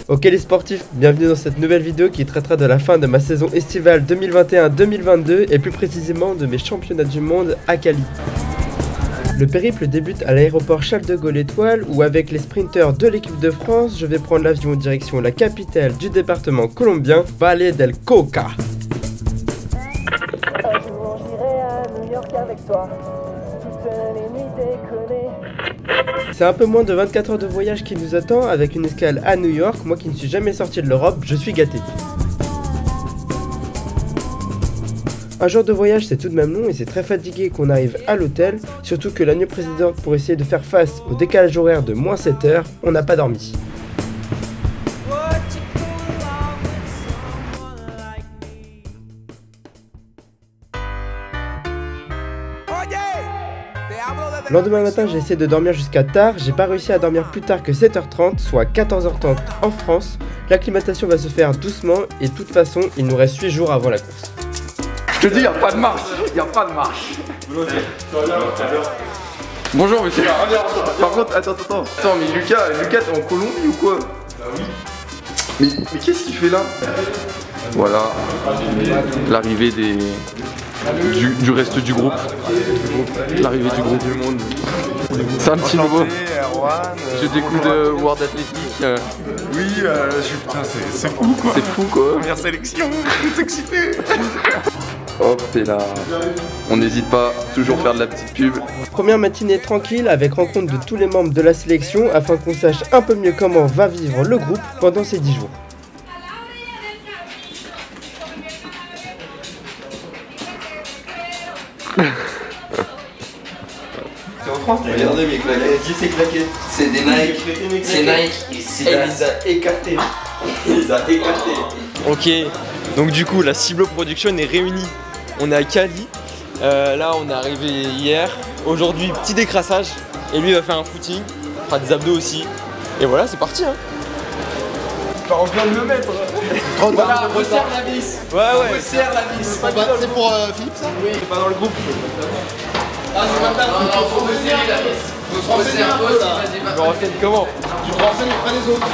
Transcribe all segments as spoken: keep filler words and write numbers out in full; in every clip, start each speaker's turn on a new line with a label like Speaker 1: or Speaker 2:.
Speaker 1: Ok les sportifs, bienvenue dans cette nouvelle vidéo qui traitera de la fin de ma saison estivale deux mille vingt et un deux mille vingt-deux et plus précisément de mes championnats du monde à Cali. Le périple débute à l'aéroport Charles de Gaulle Étoile où avec les sprinteurs de l'équipe de France, je vais prendre l'avion en direction la capitale du département colombien, Valle del Cauca.
Speaker 2: Un jour j'irai à New York avec toi, toutes les nuits déconner.
Speaker 1: C'est un peu moins de vingt-quatre heures de voyage qui nous attend avec une escale à New York. Moi qui ne suis jamais sorti de l'Europe, je suis gâté. Un jour de voyage c'est tout de même long et c'est très fatigué qu'on arrive à l'hôtel, surtout que la nuit précédente pour essayer de faire face au décalage horaire de moins sept heures, on n'a pas dormi. Le lendemain matin j'ai essayé de dormir jusqu'à tard, j'ai pas réussi à dormir plus tard que sept heures trente, soit quatorze heures trente en France. L'acclimatation va se faire doucement et de toute façon il nous reste huit jours avant la course.
Speaker 3: Je te dis, il n'y a pas de marche, il n'y a pas de marche. Bonjour monsieur. Par contre, attends, attends, attends, mais Lucas, Lucas t'es en Colombie ou quoi? Bah oui. Mais, mais qu'est-ce qu'il fait là? Voilà, l'arrivée des... Du, du reste du groupe. L'arrivée du groupe du monde. C'est un petit nouveau. Je découvre de World Athletic. Euh...
Speaker 4: Oui, euh, je suis putain, c'est fou quoi.
Speaker 3: C'est fou quoi.
Speaker 4: Première sélection, je suis excité.
Speaker 3: Hop et là, on n'hésite pas, toujours faire de la petite pub.
Speaker 1: Première matinée tranquille avec rencontre de tous les membres de la sélection afin qu'on sache un peu mieux comment va vivre le groupe pendant ces dix jours.
Speaker 3: C'est en France, regardez mes claquettes. C'est claquettes. C'est des Nike. C'est Nike. Et il les a écartés. Il les a écartés.
Speaker 5: Ok, donc du coup la Ciblo Production est réunie. On est à Cali. Euh, là on est arrivé hier. Aujourd'hui petit décrassage. Et lui il va faire un footing. Il fera des abdos aussi. Et voilà, c'est parti hein.
Speaker 3: On vient de le mettre.
Speaker 5: Voilà, on resserre la vis. Ouais ouais.
Speaker 3: On resserre la vis.
Speaker 6: C'est pour euh, Philippe ça?
Speaker 5: Oui, c'est pas dans le groupe.
Speaker 6: Ah c'est pas ta faute, il faut resserrer la vis. Faut se renseigner un peu là.
Speaker 5: Je me renseigne comment?
Speaker 6: Tu te renseignes pas les autres.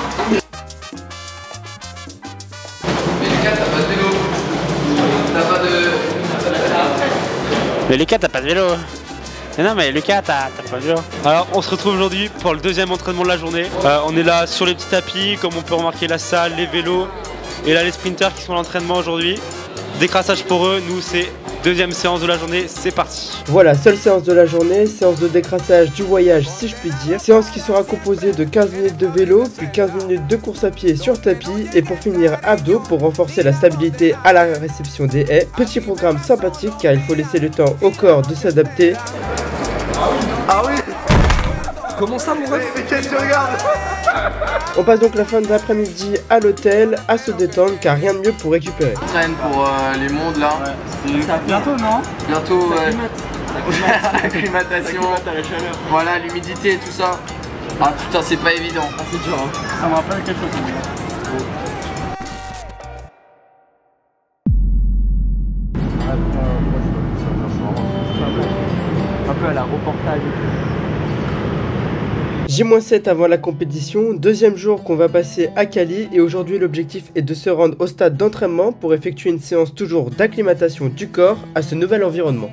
Speaker 7: Mais Lucas t'as pas de vélo. T'as pas de...
Speaker 8: Mais Lucas t'as pas de vélo. Mais non mais Lucas t'as pas de vélo.
Speaker 9: Alors on se retrouve aujourd'hui pour le deuxième entraînement de la journée. Euh, on est là sur les petits tapis, comme on peut remarquer la salle, les vélos. Et là les sprinters qui sont à l'entraînement aujourd'hui. Décrassage pour eux, nous c'est deuxième séance de la journée, c'est parti.
Speaker 1: Voilà, seule séance de la journée, séance de décrassage du voyage si je puis dire. Séance qui sera composée de quinze minutes de vélo, puis quinze minutes de course à pied sur tapis et pour finir abdos pour renforcer la stabilité à la réception des haies. Petit programme sympathique car il faut laisser le temps au corps de s'adapter.
Speaker 3: Ah oui.
Speaker 5: Comment ça mon ref?
Speaker 3: Mais qu'est-ce que tu regardes?
Speaker 1: On passe donc la fin de l'après-midi à l'hôtel, à se détendre car rien de mieux pour récupérer.
Speaker 7: On traîne pour euh, les mondes là.
Speaker 6: Ouais. Ça bientôt non?
Speaker 7: Bientôt ouais. L'acclimatation. Voilà, l'humidité et tout ça. Ah putain c'est pas évident.
Speaker 6: Ah c'est dur hein. Ça me rappelle quelque chose.
Speaker 5: Un peu à la reportage.
Speaker 1: J sept avant la compétition, deuxième jour qu'on va passer à Cali et aujourd'hui l'objectif est de se rendre au stade d'entraînement pour effectuer une séance toujours d'acclimatation du corps à ce nouvel environnement.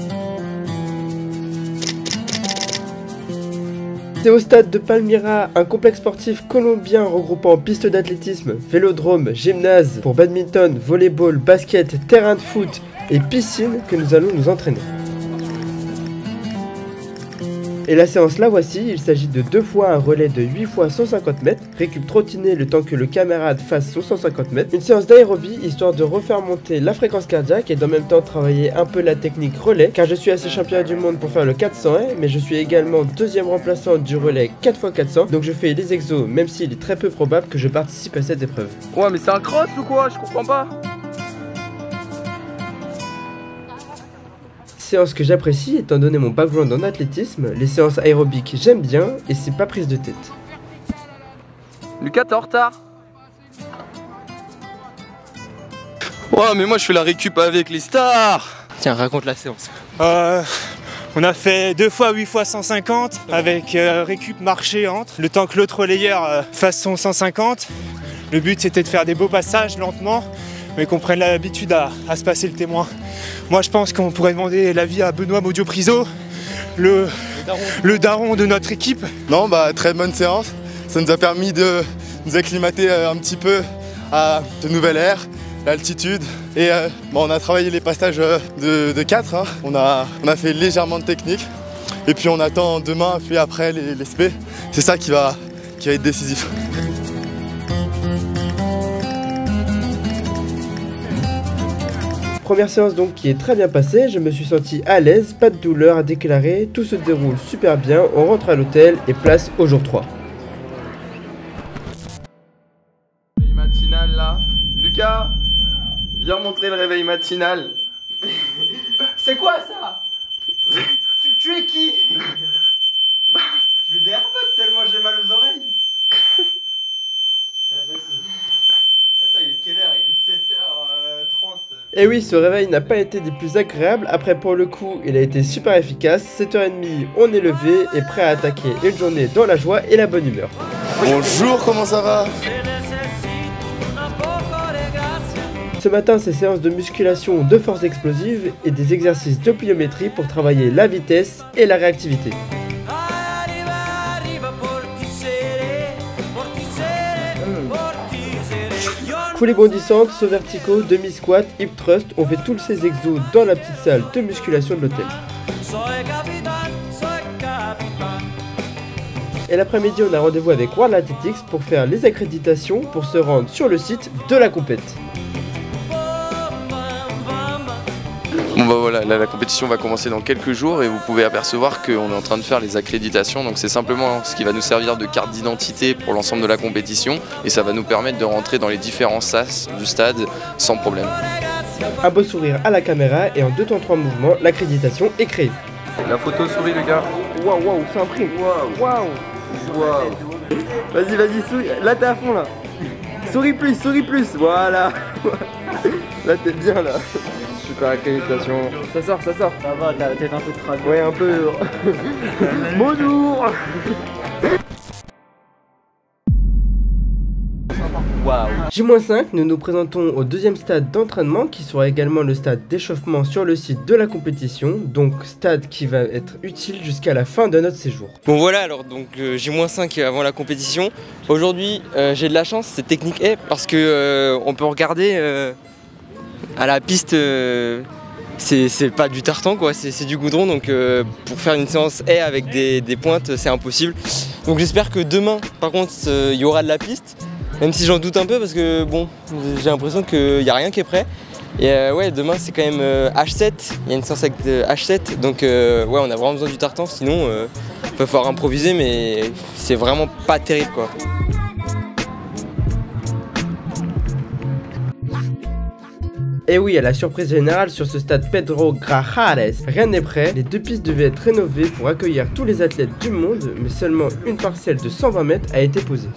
Speaker 1: C'est au stade de Palmira, un complexe sportif colombien regroupant pistes d'athlétisme, vélodrome, gymnase pour badminton, volleyball, basket, terrain de foot et piscine que nous allons nous entraîner. Et la séance la voici, il s'agit de deux fois un relais de huit fois cent cinquante mètres, récup trottiné le temps que le camarade fasse son cent cinquante mètres, une séance d'aérobie histoire de refaire monter la fréquence cardiaque et en même temps travailler un peu la technique relais, car je suis assez champion du monde pour faire le quatre cents, mais je suis également deuxième remplaçant du relais quatre fois quatre cents, donc je fais les exos même s'il est très peu probable que je participe à cette épreuve.
Speaker 3: Ouais mais c'est un cross ou quoi? Je comprends pas.
Speaker 1: Séance que j'apprécie étant donné mon background en athlétisme, les séances aérobiques j'aime bien et c'est pas prise de tête.
Speaker 3: Lucas t'es en retard.
Speaker 5: Ouais mais moi je fais la récup avec les stars. Tiens raconte la séance.
Speaker 9: Euh, on a fait deux fois huit fois cent cinquante avec euh, récup marché entre, le temps que l'autre relayeur euh, fasse son cent cinquante.
Speaker 10: Le but c'était de faire des beaux passages lentement, mais qu'on prenne l'habitude à, à se passer le témoin. Moi je pense qu'on pourrait demander l'avis à Benoît Maudio-Priso, le, le daron de notre équipe.
Speaker 11: Non, bah très bonne séance. Ça nous a permis de nous acclimater un petit peu à de nouvelles airs, l'altitude. Et euh, bah, on a travaillé les passages de, de quatre. Hein. On, a, on a fait légèrement de technique. Et puis on attend demain, puis après les, les S P. C'est ça qui va, qui va être décisif.
Speaker 1: Première séance donc qui est très bien passée, je me suis senti à l'aise, pas de douleur à déclarer, tout se déroule super bien, on rentre à l'hôtel et place au jour trois.
Speaker 3: Réveil matinal là, Lucas, viens montrer le réveil matinal.
Speaker 5: C'est quoi ça? tu, tu es qui? Je vais des AirPods tellement j'ai mal aux oreilles. Attends, il est quelle heure? Il est sept heures trente.
Speaker 1: Et oui, ce réveil n'a pas été des plus agréables, après pour le coup, il a été super efficace. sept heures trente, on est levé et prêt à attaquer une journée dans la joie et la bonne humeur.
Speaker 11: Bonjour, comment ça va?
Speaker 1: Ce matin, c'est séance de musculation de force explosive et des exercices de pliométrie pour travailler la vitesse et la réactivité. Foulée bondissante, saut verticaux, demi-squat, hip thrust, on fait tous ces exos dans la petite salle de musculation de l'hôtel. Et l'après-midi, on a rendez-vous avec World Athletics pour faire les accréditations pour se rendre sur le site de la compète.
Speaker 3: Bon bah voilà, là, la compétition va commencer dans quelques jours et vous pouvez apercevoir qu'on est en train de faire les accréditations. Donc c'est simplement ce qui va nous servir de carte d'identité pour l'ensemble de la compétition et ça va nous permettre de rentrer dans les différents sas du stade sans problème.
Speaker 1: Un beau sourire à la caméra et en deux temps trois mouvements, l'accréditation est créée.
Speaker 3: La photo souris le gars.
Speaker 1: Waouh, waouh, c'est un prix.
Speaker 3: Waouh.
Speaker 1: Waouh.
Speaker 3: Waouh.
Speaker 1: Vas-y, vas-y, souris. Là t'es à fond là. Souris plus, souris plus. Voilà. Là t'es bien là. Super accréditation. Ça sort, ça sort.
Speaker 2: Ça va, t'as la tête un peu crade.
Speaker 1: Ouais, un peu. Bonjour. J moins cinq, nous nous présentons au deuxième stade d'entraînement qui sera également le stade d'échauffement sur le site de la compétition, donc stade qui va être utile jusqu'à la fin de notre séjour.
Speaker 5: Bon voilà, alors donc euh, J moins cinq avant la compétition. Aujourd'hui euh, j'ai de la chance, c'est technique est parce que euh, on peut regarder euh, à la piste, euh, c'est pas du tartan quoi, c'est du goudron, donc euh, pour faire une séance haie avec des, des pointes c'est impossible. Donc j'espère que demain par contre il euh, y aura de la piste. Même si j'en doute un peu parce que bon, j'ai l'impression qu'il n'y a rien qui est prêt. Et euh, ouais, demain c'est quand même euh, H sept, il y a une séance avec euh, H sept, donc euh, ouais, on a vraiment besoin du tartan, sinon euh, il va falloir improviser, mais c'est vraiment pas terrible quoi.
Speaker 1: Et oui, à la surprise générale sur ce stade Pedro Grajares, rien n'est prêt, les deux pistes devaient être rénovées pour accueillir tous les athlètes du monde, mais seulement une parcelle de cent vingt mètres a été posée.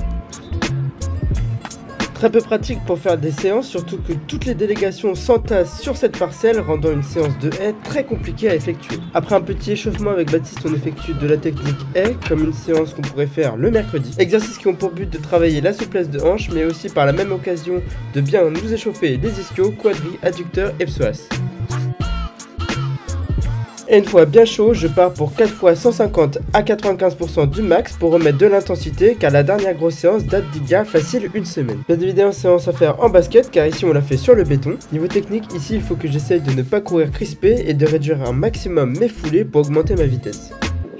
Speaker 1: Très peu pratique pour faire des séances, surtout que toutes les délégations s'entassent sur cette parcelle, rendant une séance de haie très compliquée à effectuer. Après un petit échauffement avec Baptiste, on effectue de la technique haie, comme une séance qu'on pourrait faire le mercredi. Exercices qui ont pour but de travailler la souplesse de hanche, mais aussi par la même occasion de bien nous échauffer les ischios, quadris, adducteurs et psoas. Et une fois bien chaud, je pars pour quatre fois cent cinquante à quatre-vingt-quinze pour cent du max pour remettre de l'intensité car la dernière grosse séance date d'il y a facile une semaine. Bien évidemment séance à faire en basket car ici on l'a fait sur le béton. Niveau technique, ici il faut que j'essaye de ne pas courir crispé et de réduire un maximum mes foulées pour augmenter ma vitesse.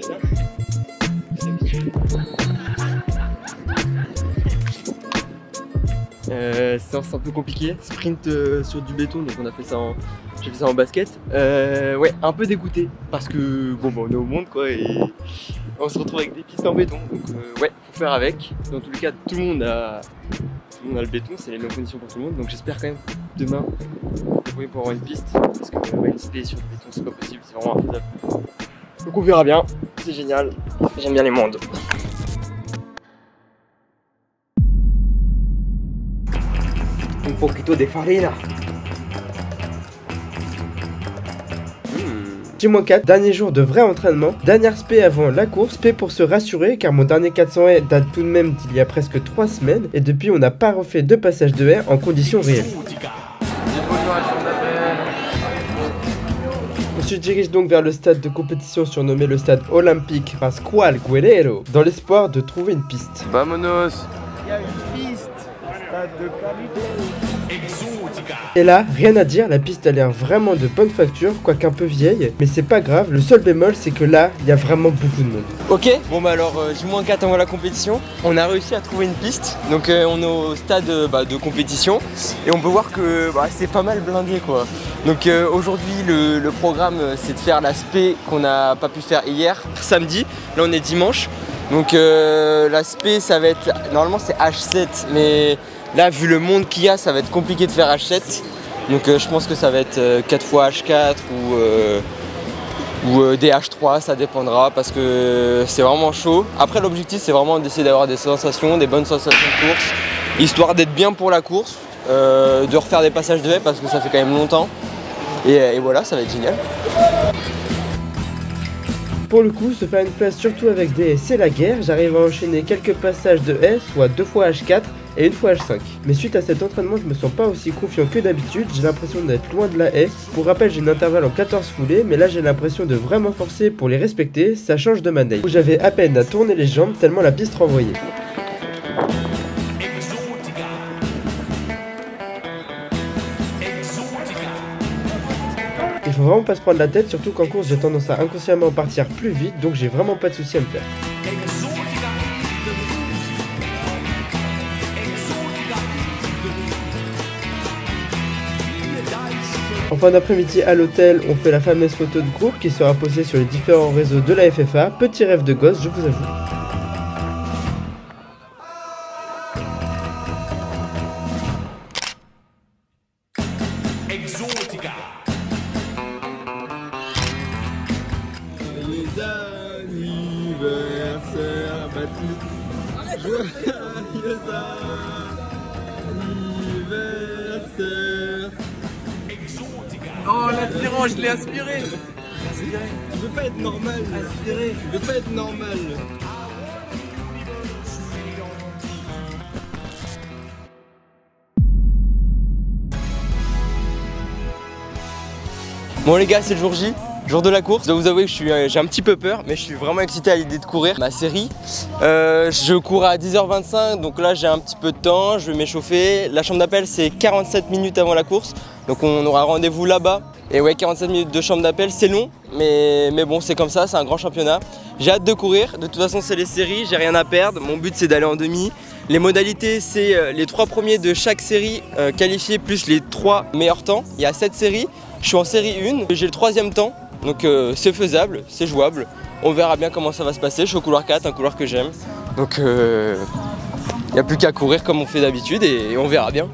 Speaker 5: Euh, séance un peu compliquée, sprint euh, sur du béton, donc on a fait ça en, j'ai fait ça en basket. Euh, ouais, un peu dégoûté parce que bon bah on est au monde quoi et on se retrouve avec des pistes en béton, donc euh, ouais, faut faire avec. Dans tous les cas, tout le monde a, tout le monde a le béton, c'est les mêmes conditions pour tout le monde, donc j'espère quand même demain oui, pour avoir une piste parce que ouais, une cité sur le béton c'est pas possible, c'est vraiment infaisable. Donc on verra bien, c'est génial, j'aime bien les mondes. Un poquito de farina. Mmh.
Speaker 1: J moins quatre, dernier jour de vrai entraînement, dernière spé avant la course, spé pour se rassurer car mon dernier quatre cents haies date tout de même d'il y a presque trois semaines et depuis on n'a pas refait de passage de haies en conditions réelles. On se dirige donc vers le stade de compétition surnommé le stade olympique Pascual Guerrero dans l'espoir de trouver une piste.
Speaker 3: Vamonos.
Speaker 10: Il y a une piste, stade de qualité.
Speaker 1: Et là, rien à dire, la piste a l'air vraiment de bonne facture, quoique un peu vieille, mais c'est pas grave, le seul bémol c'est que là, il y a vraiment beaucoup de monde.
Speaker 5: Ok, bon bah alors euh, J moins quatre avant la compétition, on a réussi à trouver une piste, donc euh, on est au stade euh, bah, de compétition et on peut voir que bah, c'est pas mal blindé quoi. Donc euh, aujourd'hui le, le programme c'est de faire la spé qu'on n'a pas pu faire hier, samedi, là on est dimanche, donc euh, la spé ça va être, normalement c'est H sept, mais là vu le monde qu'il y a ça va être compliqué de faire H sept, donc euh, je pense que ça va être euh, quatre fois H quatre ou, euh, ou euh, des H trois, ça dépendra parce que c'est vraiment chaud. Après l'objectif c'est vraiment d'essayer d'avoir des sensations, des bonnes sensations de course, histoire d'être bien pour la course, euh, de refaire des passages de haies parce que ça fait quand même longtemps et, et voilà, ça va être génial.
Speaker 1: Pour le coup, se faire une place surtout avec des haies, c'est la guerre. J'arrive à enchaîner quelques passages de haies, soit deux fois H quatre et une fois H cinq. Mais suite à cet entraînement, je me sens pas aussi confiant que d'habitude, j'ai l'impression d'être loin de la haie. Pour rappel, j'ai une intervalle en quatorze foulées, mais là j'ai l'impression de vraiment forcer pour les respecter, ça change de manette. Où j'avais à peine à tourner les jambes tellement la piste renvoyait. Il faut vraiment pas se prendre la tête, surtout qu'en course j'ai tendance à inconsciemment partir plus vite, donc j'ai vraiment pas de souci à me faire. En fin d'après-midi à l'hôtel, on fait la fameuse photo de groupe qui sera postée sur les différents réseaux de la F F A. Petit rêve de gosse, je vous avoue.
Speaker 3: Les anniversaires, Baptiste. Joyeux anniversaire. Oh, l'aspirant, je l'ai aspiré. Aspiré. Je veux pas être normal. Aspiré. Je veux pas être normal.
Speaker 5: Bon les gars, c'est le jour J, jour de la course. Je dois vous avouer que j'ai un petit peu peur, mais je suis vraiment excité à l'idée de courir ma série. Euh, je cours à dix heures vingt-cinq, donc là j'ai un petit peu de temps, je vais m'échauffer. La chambre d'appel c'est quarante-sept minutes avant la course, donc on aura rendez-vous là-bas. Et ouais, quarante-sept minutes de chambre d'appel, c'est long, mais, mais bon, c'est comme ça, c'est un grand championnat. J'ai hâte de courir, de toute façon c'est les séries, j'ai rien à perdre. Mon but c'est d'aller en demi. Les modalités, c'est les trois premiers de chaque série euh, qualifiés plus les trois meilleurs temps. Il y a sept séries, je suis en série un, j'ai le troisième temps, donc euh, c'est faisable, c'est jouable. On verra bien comment ça va se passer, je suis au couloir quatre, un couloir que j'aime. Donc il euh, n'y a plus qu'à courir comme on fait d'habitude et, et on verra bien.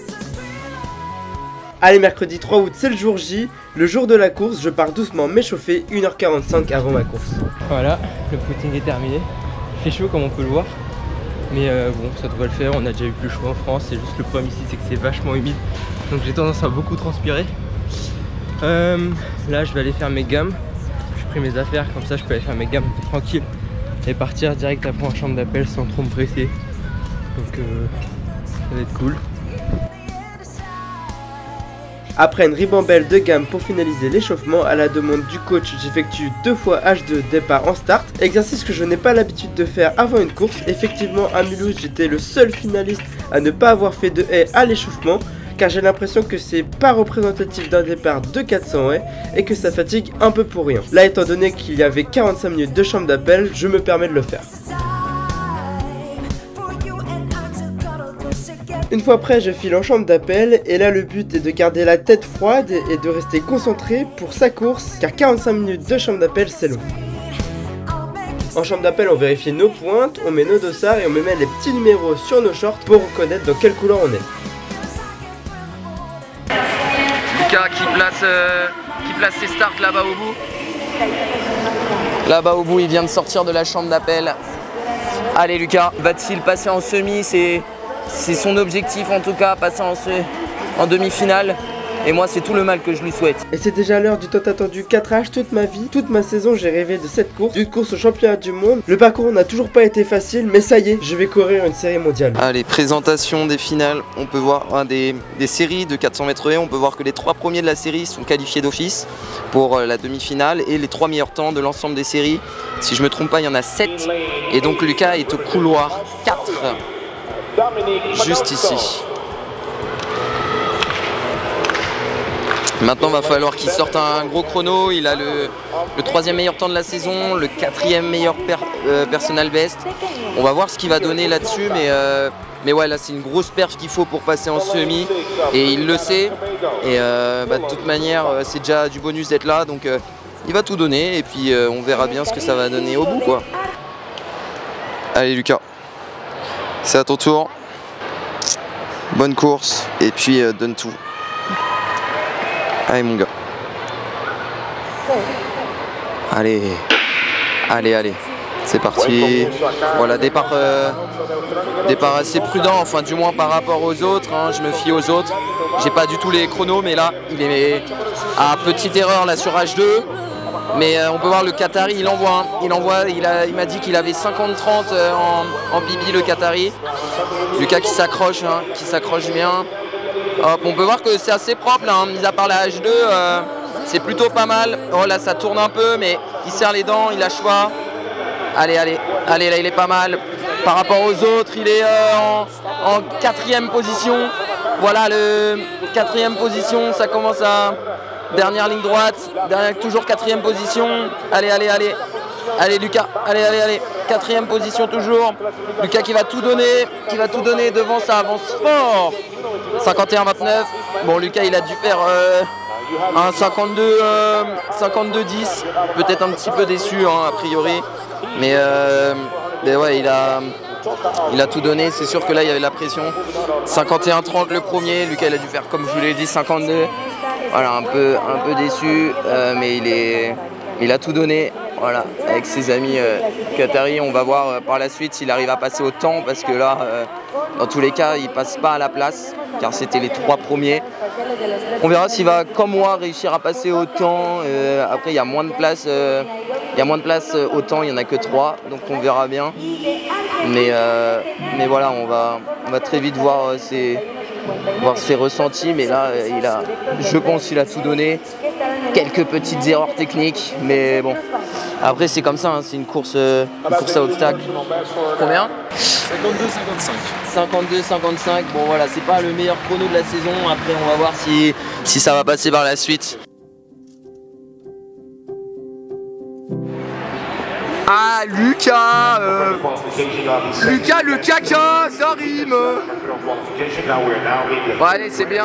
Speaker 1: Allez, mercredi trois août, c'est le jour J, le jour de la course, je pars doucement m'échauffer, une heure quarante-cinq avant ma course.
Speaker 5: Voilà, le footing est terminé. Il fait chaud comme on peut le voir, mais euh, bon, ça devrait le faire, on a déjà eu plus chaud en France, c'est juste le problème ici, c'est que c'est vachement humide, donc j'ai tendance à beaucoup transpirer. Euh, là, je vais aller faire mes gammes, j'ai pris mes affaires, comme ça je peux aller faire mes gammes tranquille et partir direct après en chambre d'appel sans trop me presser, donc euh, ça va être cool.
Speaker 1: Après une ribambelle de gamme pour finaliser l'échauffement, à la demande du coach, j'effectue deux fois H deux départ en start, exercice que je n'ai pas l'habitude de faire avant une course. Effectivement, à Mulhouse, j'étais le seul finaliste à ne pas avoir fait de haies à l'échauffement, car j'ai l'impression que c'est pas représentatif d'un départ de quatre cents haies et que ça fatigue un peu pour rien. Là, étant donné qu'il y avait quarante-cinq minutes de chambre d'appel, je me permets de le faire. Une fois prêt, je file en chambre d'appel et là le but est de garder la tête froide et de rester concentré pour sa course car quarante-cinq minutes de chambre d'appel c'est long. En chambre d'appel on vérifie nos pointes, on met nos dossards et on met les petits numéros sur nos shorts pour reconnaître dans quelle couleur on est.
Speaker 7: Lucas qui place, euh, qui place ses starts là-bas au bout. Là-bas au bout il vient de sortir de la chambre d'appel. Allez Lucas, va-t-il passer en semi? C'est... C'est son objectif en tout cas, passer en, en demi-finale.
Speaker 12: Et moi, c'est tout le mal que je lui souhaite.
Speaker 1: Et c'est déjà l'heure du tant attendu quatre H. Toute ma vie, toute ma saison, j'ai rêvé de cette course, d'une course au championnat du monde. Le parcours n'a toujours pas été facile, mais ça y est, je vais courir une série mondiale.
Speaker 3: Allez, présentation des finales. On peut voir hein, des, des séries de quatre cents mètres haies. On peut voir que les trois premiers de la série sont qualifiés d'office pour euh, la demi-finale et les trois meilleurs temps de l'ensemble des séries. Si je me trompe pas, il y en a sept. Et donc Lucas est au couloir quatre, juste ici. Maintenant, il va falloir qu'il sorte un gros chrono. Il a le, le troisième meilleur temps de la saison, le quatrième meilleur per, euh, personal best. On va voir ce qu'il va donner là-dessus, mais, euh, mais ouais, là c'est une grosse perche qu'il faut pour passer en semi. Et il le sait. Et euh, bah, de toute manière, c'est déjà du bonus d'être là, donc euh, il va tout donner. Et puis euh, on verra bien ce que ça va donner au bout, quoi. Allez Lucas, c'est à ton tour. Bonne course et puis euh, donne tout. Allez mon gars. Allez. Allez, allez. C'est parti. Voilà, départ, euh, départ assez prudent, enfin du moins par rapport aux autres. Hein, je me fie aux autres. J'ai pas du tout les chronos, mais là, il est à petite erreur là sur H deux. Mais euh, on peut voir le Qatari, il envoie. Hein. Il envoie, il a, il m'a dit qu'il avait cinquante trente euh, en, en bibi le Qatari. Lucas qui s'accroche, hein, qui s'accroche bien. Hop, on peut voir que c'est assez propre là, hein, mis à part la H deux, euh, c'est plutôt pas mal. Oh là ça tourne un peu mais il serre les dents, il lâche pas. Allez, allez, allez là il est pas mal. Par rapport aux autres, il est euh, en, en quatrième position. Voilà le quatrième position, ça commence à dernière ligne droite, dernière, toujours quatrième position. Allez, allez, allez. Allez Lucas, allez, allez, allez, quatrième position toujours. Lucas qui va tout donner, qui va tout donner devant, ça avance fort. cinquante et un vingt-neuf. Bon, Lucas il a dû faire euh, un cinquante-deux dix. Peut-être un petit peu déçu hein, a priori. Mais, euh, mais ouais, il a, il a tout donné. C'est sûr que là il y avait la pression. cinquante et un trente le premier. Lucas il a dû faire comme je vous l'ai dit, cinquante-deux. Voilà, un peu, un peu déçu, euh, mais il, est, il a tout donné. Voilà, avec ses amis euh, Qatari, on va voir euh, par la suite s'il arrive à passer au temps parce que là, euh, dans tous les cas, il passe pas à la place car c'était les trois premiers. On verra s'il va, comme moi, réussir à passer au temps. Euh, après, il y a moins de place, euh, il y a moins de place euh, au temps, il y en a que trois, donc on verra bien. Mais, euh, mais voilà, on va, on va très vite voir euh, ses, voir ses ressentis. Mais là, euh, il a, je pense qu'il a tout donné. Quelques petites erreurs techniques, mais bon. Après c'est comme ça, hein, c'est une course, euh, une course à obstacles. Combien ?
Speaker 4: cinquante-deux cinquante-cinq.
Speaker 3: cinquante-deux cinquante-cinq, bon voilà, c'est pas le meilleur chrono de la saison. Après on va voir si, si ça va passer par la suite. Ah Lucas euh, Lucas le caca, ça rime. Bon allez, c'est bien.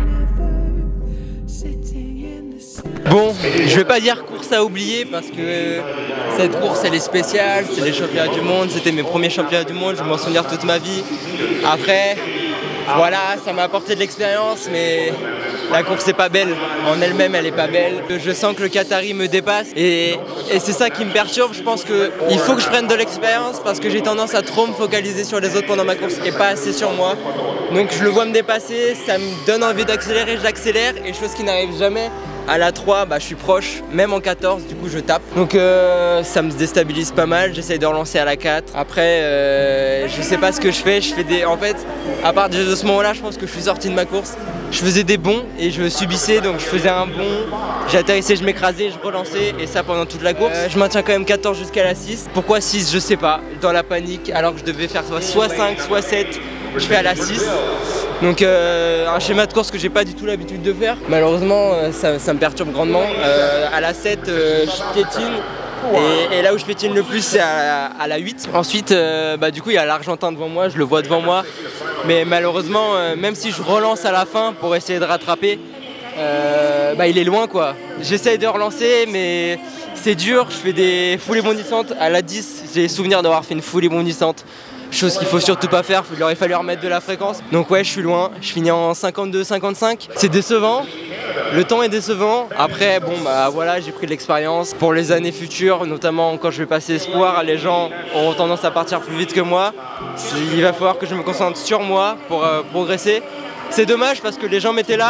Speaker 5: Bon, je vais pas dire course à oublier parce que cette course elle est spéciale, c'est les championnats du monde, c'était mes premiers championnats du monde, je vais m'en souvenir toute ma vie. Après, voilà, ça m'a apporté de l'expérience, mais la course est pas belle, en elle-même elle est pas belle. Je sens que le Qatari me dépasse et, et c'est ça qui me perturbe. Je pense qu'il faut que je prenne de l'expérience parce que j'ai tendance à trop me focaliser sur les autres pendant ma course et pas assez sur moi. Donc je le vois me dépasser, ça me donne envie d'accélérer, j'accélère et chose qui n'arrive jamais. À la trois, bah, je suis proche, même en quatorze, du coup je tape. Donc euh, ça me déstabilise pas mal, j'essaye de relancer à la quatre. Après, euh, je sais pas ce que je fais, je fais des... En fait, à partir de ce moment-là, je pense que je suis sorti de ma course. Je faisais des bonds et je subissais, donc je faisais un bond, j'atterrissais, je m'écrasais, je relançais, et ça pendant toute la course. Euh, je maintiens quand même quatorze jusqu'à la six. Pourquoi six? Je sais pas, dans la panique, alors que je devais faire soit cinq, soit sept, je fais à la six. Donc euh, un schéma de course que j'ai pas du tout l'habitude de faire. Malheureusement euh, ça, ça me perturbe grandement. Euh, à la sept euh, je piétine et, et là où je piétine le plus c'est à, à la huit. Ensuite euh, bah, du coup il y a l'Argentin devant moi, je le vois devant moi. Mais malheureusement euh, même si je relance à la fin pour essayer de rattraper, euh, bah, il est loin quoi. J'essaye de relancer mais c'est dur, je fais des foulées bondissantes. À la dix j'ai souvenir d'avoir fait une foulée bondissante. Chose qu'il faut surtout pas faire, il aurait fallu remettre de la fréquence. Donc ouais, je suis loin, je finis en cinquante-deux cinquante-cinq. C'est décevant, le temps est décevant. Après, bon bah voilà, j'ai pris de l'expérience. Pour les années futures, notamment quand je vais passer espoir, les gens auront tendance à partir plus vite que moi. Il va falloir que je me concentre sur moi pour euh, progresser. C'est dommage parce que les gens m'étaient là,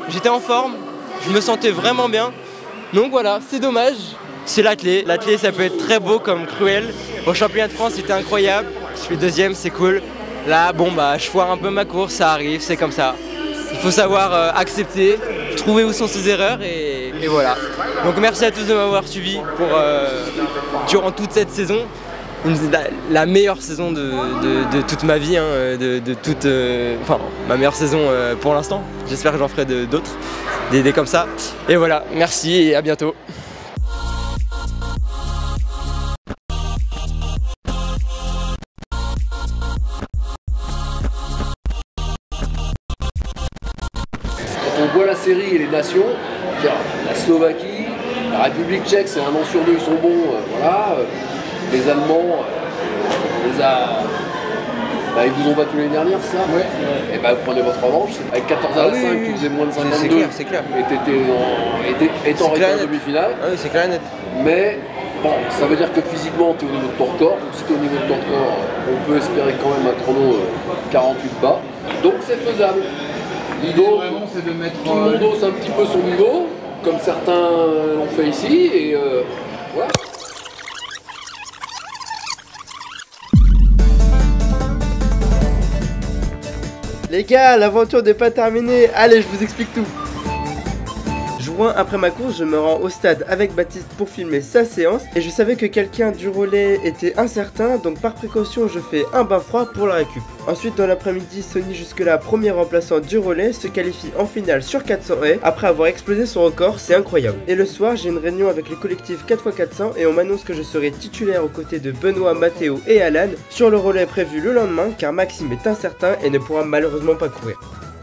Speaker 5: j'étais en forme, je me sentais vraiment bien. Donc voilà, c'est dommage, c'est l'athlé. L'athlé, ça peut être très beau comme cruel. Au championnat de France, c'était incroyable. Je suis deuxième, c'est cool. Là, bon, bah, je foire un peu ma course, ça arrive, c'est comme ça. Il faut savoir euh, accepter, trouver où sont ses erreurs et, et voilà. Donc merci à tous de m'avoir suivi pour, euh, durant toute cette saison. La, la meilleure saison de, de, de toute ma vie, hein, de, de toute, euh, enfin ma meilleure saison euh, pour l'instant. J'espère que j'en ferai d'autres, des, des comme ça. Et voilà, merci et à bientôt.
Speaker 12: On voit la série et les nations, la Slovaquie, la République tchèque, c'est un an sur deux, ils sont bons, euh, voilà. Les Allemands, euh, les a... bah, ils vous ont battu l'année dernière, ça ouais. Et bah, vous prenez votre revanche, avec quatorze à cinq, oui, tu faisais moins de cinquante-deux,
Speaker 5: c'est clair,
Speaker 12: et t'étais en réalité en demi-finale.
Speaker 5: Ah oui, c'est clair et net.
Speaker 12: Mais bon, ça veut dire que physiquement, tu es au niveau de ton record, donc si tu es au niveau de ton record, on peut espérer quand même un chrono euh, quarante-huit bas, donc c'est faisable.
Speaker 7: L'idée vraiment c'est de mettre...
Speaker 12: Tout le monde hausse un petit peu son niveau, comme certains l'ont fait ici, et euh, voilà.
Speaker 1: Les gars, l'aventure n'est pas terminée, allez je vous explique tout. Juin après ma course, je me rends au stade avec Baptiste pour filmer sa séance et je savais que quelqu'un du relais était incertain, donc par précaution je fais un bain froid pour la récup. Ensuite dans l'après-midi, Sony, jusque-là premier remplaçant du relais, se qualifie en finale sur quatre cents haies après avoir explosé son record, c'est incroyable. Et le soir, j'ai une réunion avec les collectifs quatre fois quatre cents et on m'annonce que je serai titulaire aux côtés de Benoît, Mathéo et Alan sur le relais prévu le lendemain car Maxime est incertain et ne pourra malheureusement pas courir.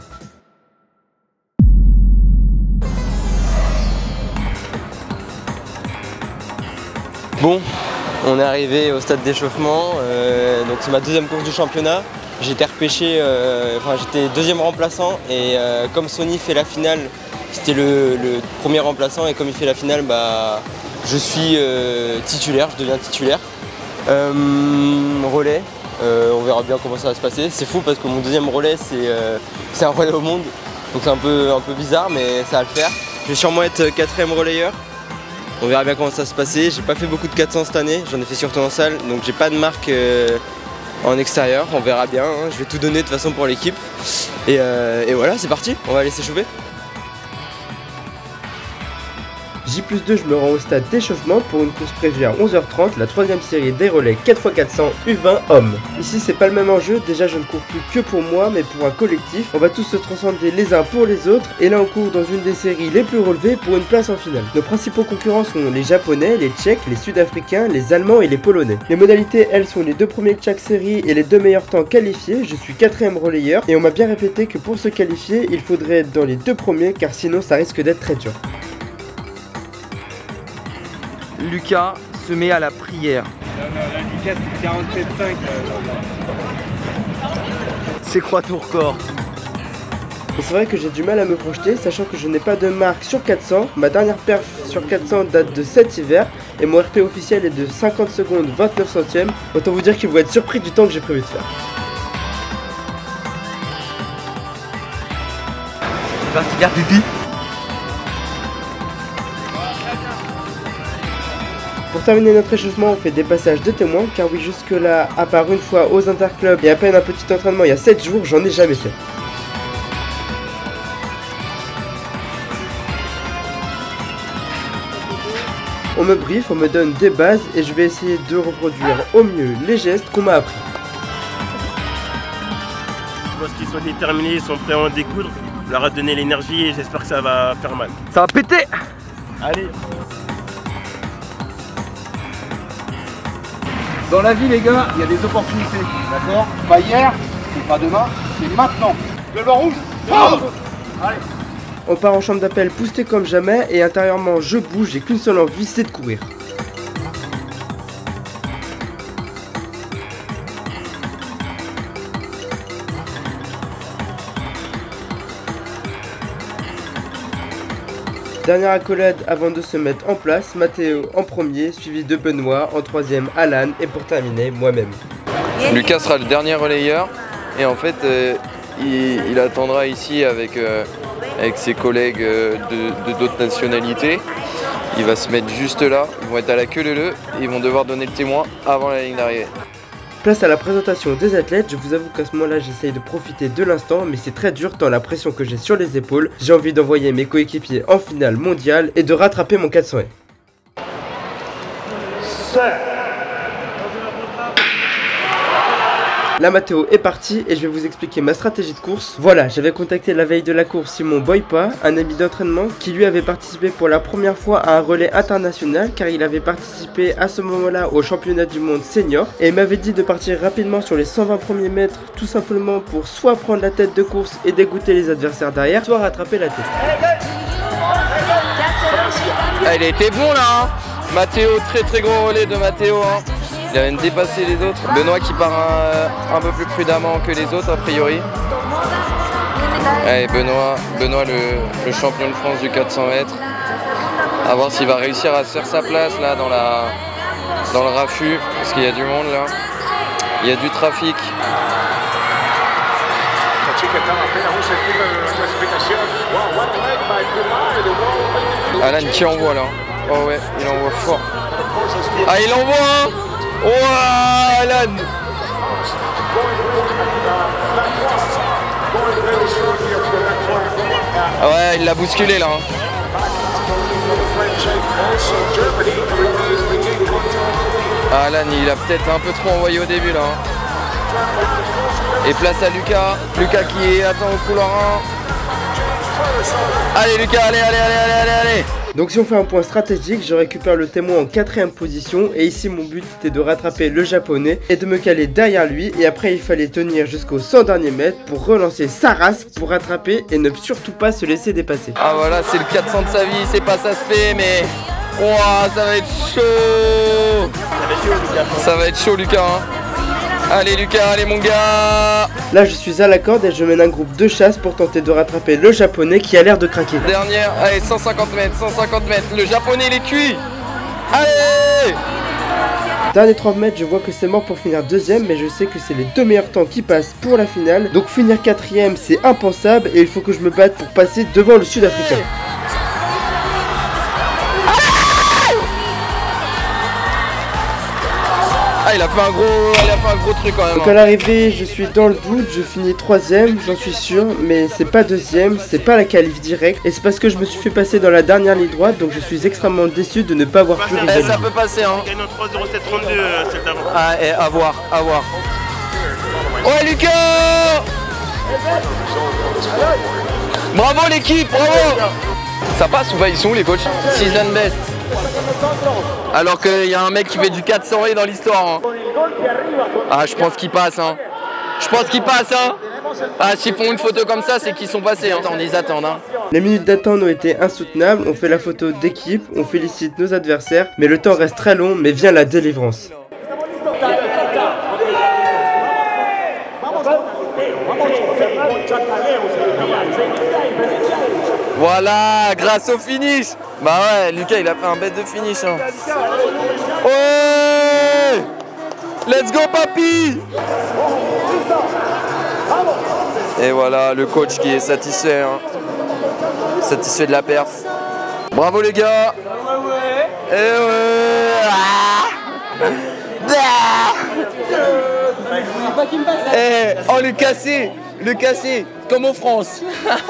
Speaker 5: Bon, on est arrivé au stade d'échauffement, euh, donc c'est ma deuxième course du championnat. J'ai été repêché, euh, enfin j'étais deuxième remplaçant et euh, comme Sony fait la finale, c'était le, le premier remplaçant et comme il fait la finale, bah, je suis euh, titulaire, je deviens titulaire. Euh, relais, euh, on verra bien comment ça va se passer. C'est fou parce que mon deuxième relais c'est euh, un relais au monde, donc c'est un peu, un peu bizarre mais ça va le faire. Je vais sûrement être quatrième relayeur. On verra bien comment ça va se passer. J'ai pas fait beaucoup de quatre cents cette année, j'en ai fait surtout en salle, donc j'ai pas de marque euh, en extérieur. On verra bien, hein. Je vais tout donner de toute façon pour l'équipe. Et, euh, et voilà, c'est parti, on va aller s'échauffer.
Speaker 1: J plus deux, je me rends au stade d'échauffement pour une course prévue à onze heures trente, la troisième série des relais quatre fois quatre cents U vingt hommes. Ici c'est pas le même enjeu, déjà je ne cours plus que pour moi mais pour un collectif. On va tous se transcender les uns pour les autres et là on court dans une des séries les plus relevées pour une place en finale. Nos principaux concurrents sont les japonais, les tchèques, les sud-africains, les allemands et les polonais. Les modalités elles sont les deux premiers de chaque série et les deux meilleurs temps qualifiés. Je suis quatrième relayeur et on m'a bien répété que pour se qualifier il faudrait être dans les deux premiers car sinon ça risque d'être très dur.
Speaker 5: Lucas se met à la prière.
Speaker 9: Lucas c'est quarante-sept cinq.
Speaker 5: C'est quoi ton record?
Speaker 1: Et c'est vrai que j'ai du mal à me projeter, sachant que je n'ai pas de marque sur quatre cents. Ma dernière perf sur quatre cents date de cet hiver et mon R P officiel est de cinquante secondes vingt-neuf centièmes. Autant vous dire qu'ils vont être surpris du temps que j'ai prévu de faire.
Speaker 5: C'est parti faire pipi.
Speaker 1: Pour terminer notre échauffement, on fait des passages de témoins, car oui, jusque là, à part une fois aux interclubs et à peine un petit entraînement il y a sept jours, j'en ai jamais fait. On me briefe, on me donne des bases et je vais essayer de reproduire au mieux les gestes qu'on m'a appris.
Speaker 13: Lorsqu'ils sont déterminés, ils sont prêts à en découdre, je leur ai donné l'énergie et j'espère que ça va faire mal.
Speaker 5: Ça va péter!
Speaker 13: Allez!
Speaker 14: Dans la vie les gars, il y a des opportunités, d'accord? Pas hier, c'est pas demain, c'est maintenant. Le ballon rouge, allez.
Speaker 1: On part en chambre d'appel boosté comme jamais et intérieurement je bouge, j'ai qu'une seule envie, c'est de courir. Dernière accolade avant de se mettre en place, Mathéo en premier, suivi de Benoît, en troisième Alan et pour terminer moi-même.
Speaker 3: Lucas sera le dernier relayeur et en fait euh, il, il attendra ici avec, euh, avec ses collègues de d'autres nationalités. Il va se mettre juste là, ils vont être à la queue leu leu et ils vont devoir donner le témoin avant la ligne d'arrivée.
Speaker 1: Place à la présentation des athlètes, je vous avoue qu'à ce moment-là j'essaye de profiter de l'instant, mais c'est très dur tant la pression que j'ai sur les épaules. J'ai envie d'envoyer mes coéquipiers en finale mondiale et de rattraper mon quatre cents haies. La Matteo est partie et je vais vous expliquer ma stratégie de course. Voilà, j'avais contacté la veille de la course Simon Boypa, un ami d'entraînement qui lui avait participé pour la première fois à un relais international car il avait participé à ce moment-là au championnat du monde senior et il m'avait dit de partir rapidement sur les cent vingt premiers mètres tout simplement pour soit prendre la tête de course et dégoûter les adversaires derrière, soit rattraper la tête.
Speaker 3: Elle était bon là hein. Matteo, très très gros relais de Matteo hein. Il a même dépassé les autres. Benoît qui part un, un peu plus prudemment que les autres a priori. Allez, Benoît, Benoît le, le champion de France du quatre cents mètres. A voir s'il va réussir à se faire sa place là dans, la, dans le raffut. Parce qu'il y a du monde là. Il y a du trafic. Alan qui envoie là. Oh ouais, il envoie fort. Ah il envoie hein. Oh Alan. Ah ouais, il l'a bousculé là. Ah, Alan, il a peut-être un peu trop envoyé au début là. Et place à Lucas. Lucas qui attend au couloir un. Allez Lucas, allez, allez, allez, allez, allez, allez.
Speaker 1: Donc si on fait un point stratégique, je récupère le témoin en quatrième position et ici mon but était de rattraper le japonais et de me caler derrière lui et après il fallait tenir jusqu'aux cent derniers mètres pour relancer sa race pour rattraper et ne surtout pas se laisser dépasser.
Speaker 3: Ah voilà, c'est le quatre cents de sa vie, c'est pas ça se fait mais... Ouah, ça va être chaud. Ça va être chaud Lucas hein. Allez Lucas, allez mon gars.
Speaker 1: Là je suis à la corde et je mène un groupe de chasse pour tenter de rattraper le japonais qui a l'air de craquer.
Speaker 3: Dernière, allez cent cinquante mètres, cent cinquante mètres, le japonais il est cuit. Allez.
Speaker 1: Dernier trente mètres, je vois que c'est mort pour finir deuxième, mais je sais que c'est les deux meilleurs temps qui passent pour la finale. Donc finir quatrième c'est impensable et il faut que je me batte pour passer devant le sud-africain.
Speaker 3: Ah, il a fait un gros, il a fait un gros truc quand même.
Speaker 1: Donc à l'arrivée, je suis dans le doute, je finis troisième, j'en suis sûr, mais c'est pas deuxième, c'est pas la qualif directe, et c'est parce que je me suis fait passer dans la dernière ligne droite, donc je suis extrêmement déçu de ne pas avoir pu
Speaker 3: rivaliser. Ça peut passer hein. Ah, et à voir, à voir. Ouais Lucas. Bravo l'équipe, bravo. Ça passe ou pas? Ils sont où les coachs? Season best. Alors qu'il y a un mec qui fait du quatre cents dans l'histoire hein. Ah je pense qu'il passe hein. Je pense qu'il passe hein. Ah s'ils font une photo comme ça c'est qu'ils sont passés hein. On les attend hein.
Speaker 1: Les minutes d'attente ont été insoutenables. On fait la photo d'équipe, on félicite nos adversaires, mais le temps reste très long, mais vient la délivrance.
Speaker 3: Voilà, grâce au finish. Bah ouais, Lucas il a fait un bête de finish hein. Ouais. Let's go papi. Et voilà, le coach qui est satisfait hein. Satisfait de la perf. Bravo les gars. Et ouais. Eh, oh le cassé. Le cassé, comme en France.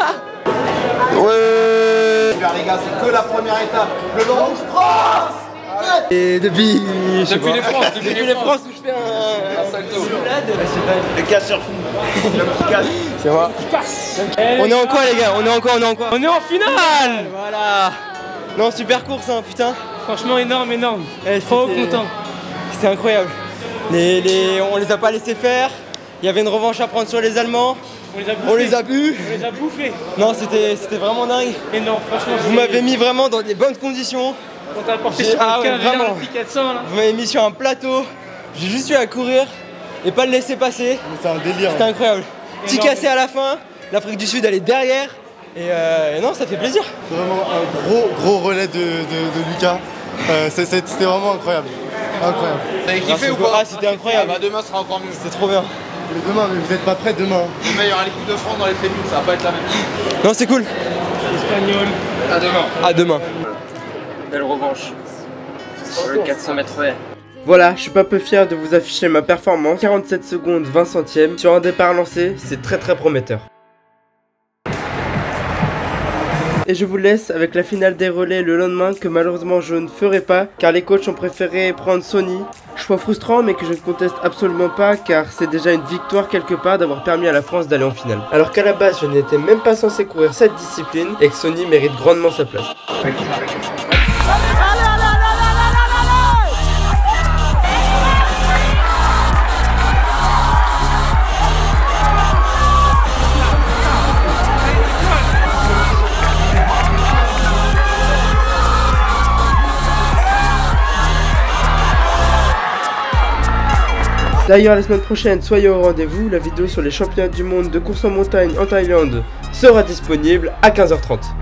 Speaker 3: Ouais.
Speaker 14: Les gars, c'est que la première étape. Le long France.
Speaker 1: Et depuis...
Speaker 3: Depuis les France, depuis, depuis les France où je fais un, un salto.
Speaker 13: Le casseur fou.
Speaker 1: C'est moi. On est en quoi les gars? On est en quoi? On est en quoi?
Speaker 9: On est en finale.
Speaker 1: Voilà. Non, super course hein, putain.
Speaker 9: Franchement énorme, énorme.
Speaker 1: Eh,
Speaker 9: trop content.
Speaker 1: C'était incroyable. Les, les, on les a pas laissés faire. Il y avait une revanche à prendre sur les Allemands.
Speaker 9: On les a bouffés.
Speaker 1: On les a bu.
Speaker 9: On les a bouffés.
Speaker 1: Non, c'était vraiment dingue.
Speaker 9: Et non, franchement.
Speaker 1: Vous m'avez mis vraiment dans des bonnes conditions.
Speaker 9: On t'a apporté sur
Speaker 1: ah,
Speaker 9: le
Speaker 1: ouais, vraiment.
Speaker 9: quatre cents là.
Speaker 1: Vous m'avez mis sur un plateau. J'ai juste eu à courir et pas le laisser passer.
Speaker 11: C'est un délire.
Speaker 1: C'était incroyable. Petit cassé à la fin. L'Afrique du Sud elle est derrière. Et, euh, et non, ça fait plaisir.
Speaker 11: C'est vraiment un gros gros relais de, de, de Lucas. Euh, C'était vraiment incroyable. Incroyable.
Speaker 3: T'avais kiffé ou pas?
Speaker 1: Ah, c'était incroyable.
Speaker 3: Ah bah demain sera encore mieux.
Speaker 1: C'était trop bien.
Speaker 11: Mais demain, mais vous êtes pas prêts demain.
Speaker 14: Demain, il y aura l'équipe de France dans les tribunes, ça va pas être la même.
Speaker 5: Non, c'est cool.
Speaker 14: Espagnol. À demain.
Speaker 5: À demain.
Speaker 15: Belle revanche. Sur le quatre cents mètres haies.
Speaker 1: Voilà, je suis pas peu fier de vous afficher ma performance. quarante-sept secondes, vingt centièmes. Sur un départ lancé, c'est très très prometteur. Et je vous laisse avec la finale des relais le lendemain que malheureusement je ne ferai pas car les coachs ont préféré prendre Sony. Choix frustrant mais que je ne conteste absolument pas car c'est déjà une victoire quelque part d'avoir permis à la France d'aller en finale. Alors qu'à la base je n'étais même pas censé courir cette discipline et que Sony mérite grandement sa place. D'ailleurs la semaine prochaine, soyez au rendez-vous, la vidéo sur les championnats du monde de course en montagne en Thaïlande sera disponible à quinze heures trente.